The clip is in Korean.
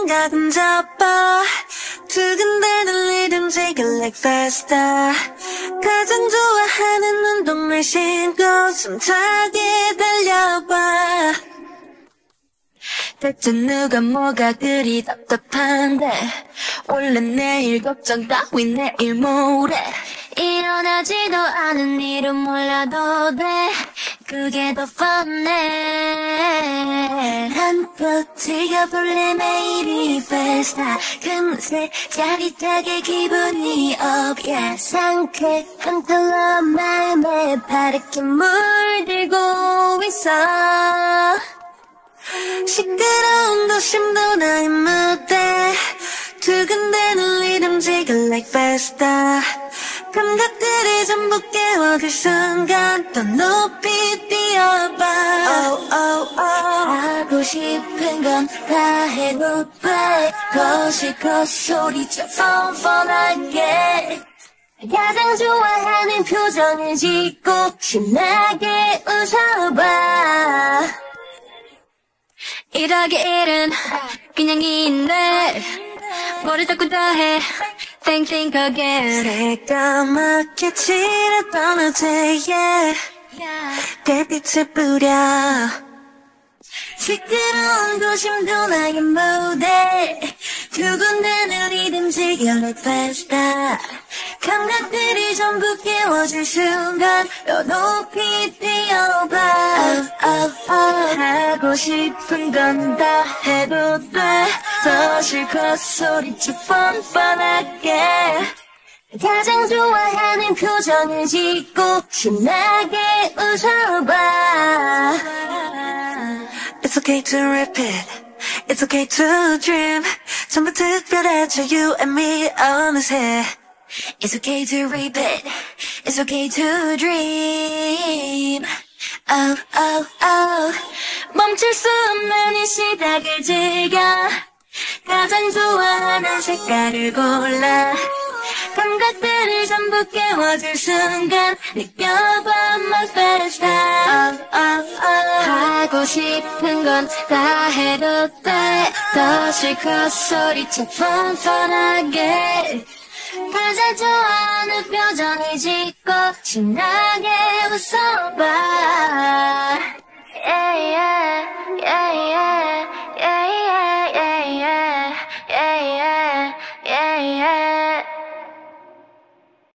생각은 접어 두근대는 리듬 take it like faster 가장 좋아하는 운동을 신고 숨차게 달려봐 대체 누가 뭐가 그리 답답한데 원래 내일 걱정 따위 내일 모레 일어나지도 않은 일은 몰라도 돼 그게 더 뻔해 한껏 즐겨볼래 매일이 페스타 금세 짜릿하게 기분이 업 yeah. 상쾌한 컬러 마음에 파랗게 물들고 있어 시끄러운 도심도 나의 무대 두근대는 리듬 take it like faster 감각들이 전부 깨워질 순간 더 높이 뛰어봐 oh, oh, oh. 하고 싶은 건 다 해도 돼 거실컷 소리쳐 뻔뻔하게 가장 좋아하는 표정을 짓고 신나게 웃어봐 일하기 일은 그냥 있네 머리 닦고 다해 Think think again 새까맣게 칠했던 어제의 별빛을 뿌려 시끄러운 도심도 나의 무대 두근대는 리듬 즐겨 like faster 감각들이 전부 깨워질 순간 더 높이 뛰어봐 oh, oh, oh. 하고 싶은 건 다 해도 돼 더 실컷 소리쳐 뻔뻔하게 가장 좋아하는 표정을 짓고 신나게 웃어봐 It's okay to repeat It's okay to dream 전부 특별해져 you and me 어느새 It's okay to repeat It's okay to dream Oh, oh, oh 멈출 수 없는 이 시작을 즐겨 가장 좋아하는 색깔을 골라 감각들을 전부 깨워줄 순간 느껴봐 my faster oh, oh, oh. 하고 싶은 건 다 해도 돼 더 실컷 소리쳐 뻔뻔하게 가장 좋아하는 표정을 짓고 신나게 웃어봐 yeah, yeah, yeah, yeah.